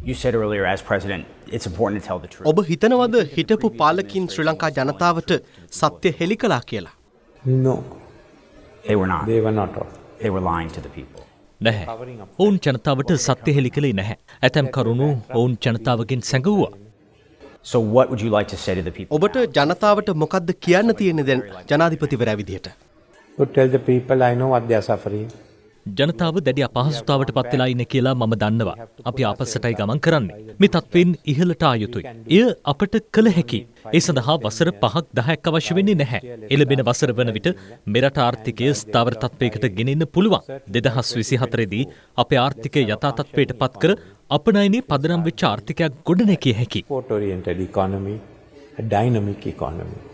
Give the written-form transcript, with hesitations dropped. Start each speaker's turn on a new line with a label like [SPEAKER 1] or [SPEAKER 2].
[SPEAKER 1] You said earlier as president, it's important to tell the truth.
[SPEAKER 2] ඔබ හිතනවද හිටපු පාලකින් ශ්‍රී ලංකා ජනතාවට සත්‍ය හෙළි කළා කියලා?
[SPEAKER 3] No.
[SPEAKER 1] They were not.
[SPEAKER 3] They were not.
[SPEAKER 1] They were lying to the people.
[SPEAKER 4] නැහැ. ඔවුන් ජනතාවට සත්‍ය හෙළි කළේ නැහැ. ඇතැම් කරුණු ඔවුන් ජනතාවගෙන් සැඟවුවා.
[SPEAKER 1] So what would you like to say to the people?
[SPEAKER 2] ඔබට ජනතාවට මොකද්ද කියන්න තියෙන්නේ දැන් ජනාධිපතිවරයා විදියට?
[SPEAKER 3] To tell the people I know what they are suffering.
[SPEAKER 4] ජනතාව දැඩි අපහසුතාවට පත් වෙලා ඉන්නේ කියලා මම දන්නවා. අපි ආපස්සටයි ගමන් කරන්නේ. මේ තත්ත්වෙන් ඉහළට ආ යුතුයි. එය අපට කළ හැකියි. ඒ සඳහා වසර 5ක් 10ක් අවශ්‍ය වෙන්නේ නැහැ. එළඹෙන වසර වන විට මෙරට ආර්ථිකය ස්ථාවර තත්ත්වයකට ගෙනෙන්න පුළුවන්. 2024 දී අපේ ආර්ථිකය යථා තත්ත්වයට පත් කර අපනයනේ පදනම් වෙච්ච ආර්ථිකයක් ගොඩනැගිය හැකියි.
[SPEAKER 3] Export oriented economy, a dynamic economy.